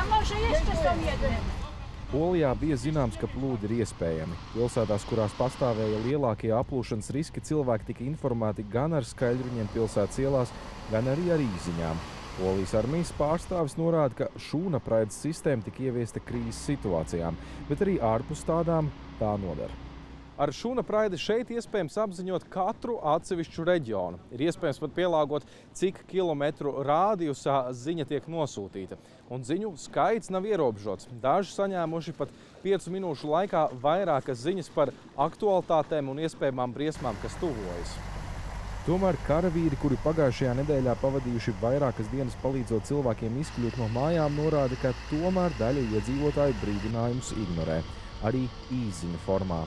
Polijā bija zināms, ka plūdi ir iespējami. Pilsētās, kurās pastāvēja lielākie aplūšanas riski, cilvēki tika informēti gan ar skaļruņiem pilsētas ielās, gan arī ar īsziņām. Polijas armijas pārstāvis norāda, ka šūnapraides sistēma tika ieviesta krīzes situācijām, bet arī ārpus tādām tā nodara. Ar šūnapraidi šeit iespējams apziņot katru atsevišķu reģionu. Ir iespējams pat pielāgot, cik kilometru rādijusā ziņa tiek nosūtīta. Un ziņu skaits nav ierobežots. Daži saņēmuši pat 5 minūšu laikā vairākas ziņas par aktualitātēm un iespējamām briesmām, kas tuvojas. Tomēr karavīri, kuri pagājušajā nedēļā pavadījuši vairākas dienas palīdzot cilvēkiem izkļūt no mājām, norāda, ka tomēr daļa iedzīvotāju brīdinājumus ignorē, arī īsziņu formā.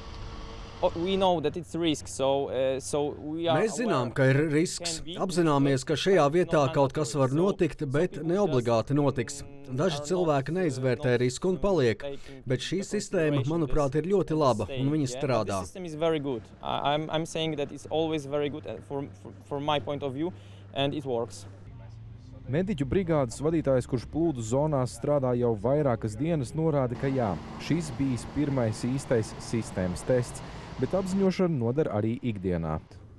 Mēs zinām, ka ir risks. Apzināmies, ka šajā vietā kaut kas var notikt, bet neobligāti notiks. Daži cilvēki neizvērtē risku un paliek, bet šī sistēma, manuprāt, ir ļoti laba un viņa strādā. Mediķu brigādes vadītājs, kurš plūdu zonās strādā jau vairākas dienas, norāda, ka jā, šis bijis pirmais īstais sistēmas tests, bet apziņošana noder arī ikdienā.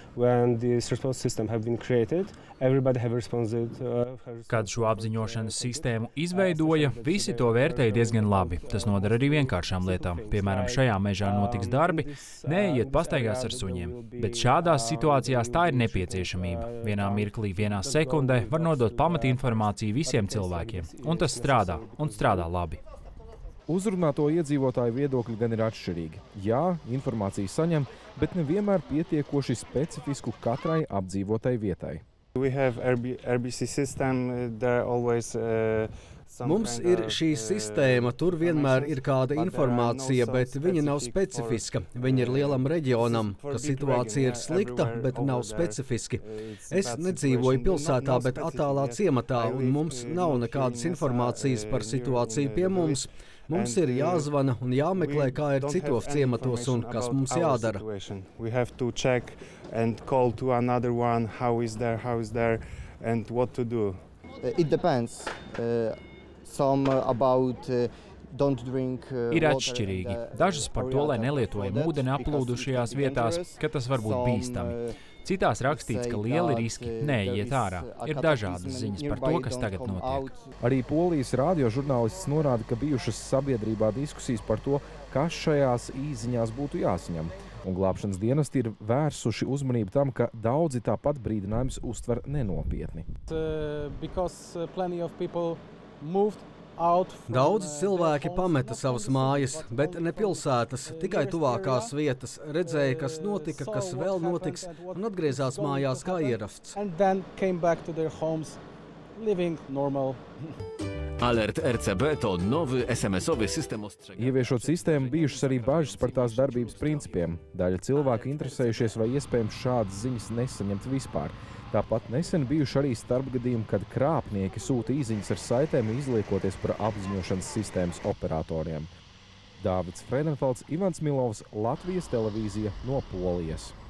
Kad šo apziņošanas sistēmu izveidoja, visi to vērtēja diezgan labi. Tas noder arī vienkāršām lietām. Piemēram, šajā mežā notiks darbi, neejiet pastaigās ar suņiem. Bet šādās situācijās tā ir nepieciešamība. Vienā mirklī, vienā sekundē var nodot pamatinformāciju visiem cilvēkiem. Un tas strādā, un strādā labi. Uzrunāto iedzīvotāju viedokļi gan ir atšķirīgi. Jā, informāciju saņem, bet nevienmēr pietiekoši specifisku katrai apdzīvotai vietai. Mums ir šī sistēma, tur vienmēr ir kāda informācija, bet viņa nav specifiska. Viņa ir lielam reģionam, ka situācija ir slikta, bet nav specifiski. Es nedzīvoju pilsētā, bet attālā ciematā, un mums nav nekādas informācijas par situāciju pie mums. Mums ir jāzvana un jāmeklē, kā ir citos ciematos un kas mums jādara. Ir atšķirīgi. Dažas par to, lai nelietoja ūdeni aplūdušajās vietās, ka tas var būt bīstami. Citās rakstīts, ka lieli riski neejiet ārā. Ir dažādas ziņas par to, kas tagad notiek. Arī Polijas radiožurnālists norāda, ka bijušas sabiedrībā diskusijas par to, kas šajās īsziņās būtu jāsaņem. Un glābšanas dienesti ir vērsuši uzmanību tam, ka daudzi tāpat brīdinājumus uztver nenopietni. Daudzi cilvēki pameta savas mājas, bet ne pilsētas, tikai tuvākās vietas, redzēja, kas notika, kas vēl notiks, un atgriezās mājās kā ierasts. Alert RCB to nowy SMS-owy system ostrzegania. Ieviešot sistēmu, bijušas arī bažas par tās darbības principiem. Daļa cilvēku interesējušies, vai iespējams šādas ziņas nesaņemt vispār. Tāpat nesen bijuši arī starpgadījumi, kad krāpnieki sūta īsziņas ar saitēm, izliekoties par apziņošanas sistēmas operatoriem. Dāvids Freidenfelds, Ivans Milovs, Latvijas televīzija no Polijas.